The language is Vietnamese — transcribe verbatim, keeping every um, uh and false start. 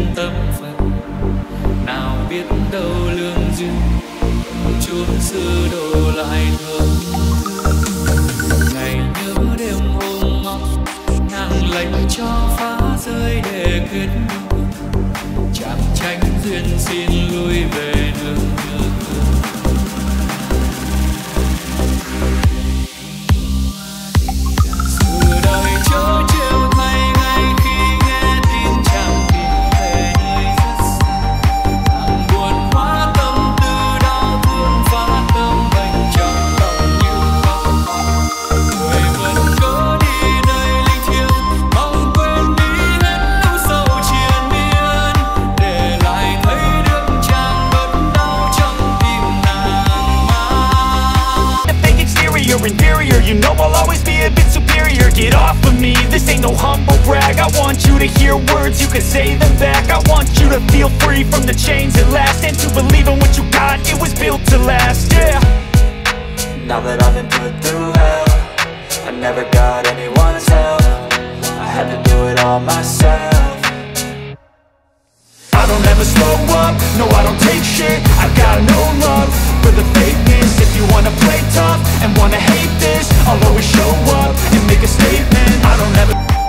tâm phận, nào biết đâu lương duyên chốn xưa đổ lại thơm. Ngày nhớ đêm hôm mong nàng lệnh cho phá rơi để kết nối, chẳng tránh duyên xin lui về nương nhớ thương. Sự đời chớ trêu thay ngay khi nghe tin chàng tìm về nơi rất xa, nàng buồn hóa tâm tư đau thương phá tâm bệnh trong lòng như khóc. Người vẫn cớ đi nơi linh thiêng, mong quên đi hết nỗi sầu triền miên, để lại thấy được chàng vẫn đau trong tim nàng mang. The fake exterior, inferior, you know I'll always be a bit superior. Get off of me, this ain't no humble brag. I want you to hear words, you can say them back. I want you to feel free from the chains at last, and to believe in what you got, it was built to last, yeah. Now that I've been put through hell, I never got anyone's help, I had to do it all myself. I don't ever slow up, no I don't take shit. I got no love for the fakeness. If you wanna play tough and wanna hate this, I'll always show up and make a statement. I don't ever